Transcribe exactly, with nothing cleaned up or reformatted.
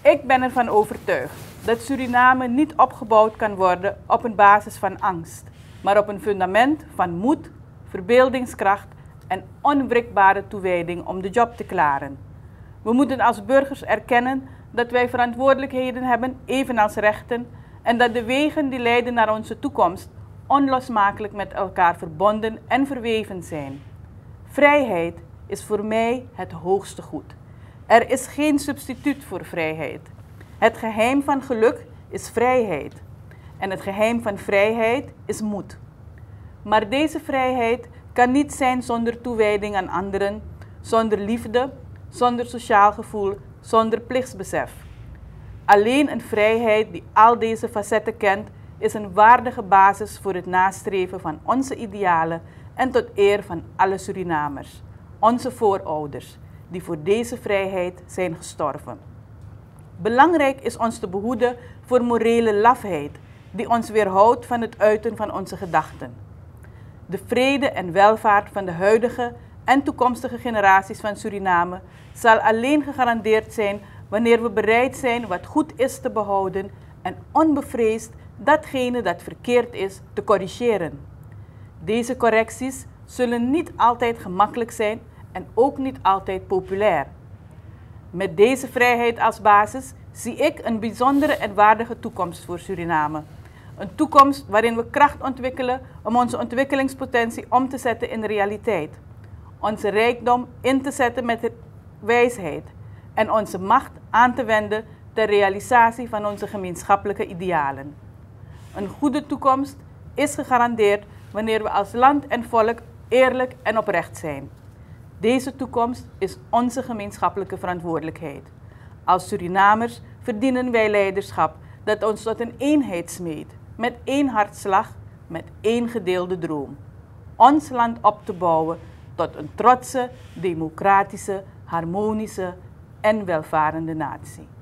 Ik ben ervan overtuigd dat Suriname niet opgebouwd kan worden op een basis van angst, maar op een fundament van moed, verbeeldingskracht en onwrikbare toewijding om de job te klaren. We moeten als burgers erkennen dat wij verantwoordelijkheden hebben, evenals rechten, en dat de wegen die leiden naar onze toekomst onlosmakelijk met elkaar verbonden en verweven zijn. Vrijheid is voor mij het hoogste goed. Er is geen substituut voor vrijheid. Het geheim van geluk is vrijheid. En het geheim van vrijheid is moed. Maar deze vrijheid kan niet zijn zonder toewijding aan anderen, zonder liefde, zonder sociaal gevoel, zonder plichtsbesef. Alleen een vrijheid die al deze facetten kent, is een waardige basis voor het nastreven van onze idealen en tot eer van alle Surinamers, onze voorouders, die voor deze vrijheid zijn gestorven. Belangrijk is ons te behoeden voor morele lafheid, die ons weerhoudt van het uiten van onze gedachten. De vrede en welvaart van de huidige en toekomstige generaties van Suriname zal alleen gegarandeerd zijn wanneer we bereid zijn wat goed is te behouden en onbevreesd datgene dat verkeerd is te corrigeren. Deze correcties zullen niet altijd gemakkelijk zijn en ook niet altijd populair. Met deze vrijheid als basis zie ik een bijzondere en waardige toekomst voor Suriname. Een toekomst waarin we kracht ontwikkelen om onze ontwikkelingspotentie om te zetten in realiteit. Onze rijkdom in te zetten met wijsheid en onze macht aan te wenden ter realisatie van onze gemeenschappelijke idealen. Een goede toekomst is gegarandeerd wanneer we als land en volk eerlijk en oprecht zijn. Deze toekomst is onze gemeenschappelijke verantwoordelijkheid. Als Surinamers verdienen wij leiderschap dat ons tot een eenheid smeedt, met één hartslag, met één gedeelde droom. Ons land op te bouwen tot een trotse, democratische, harmonische en welvarende natie.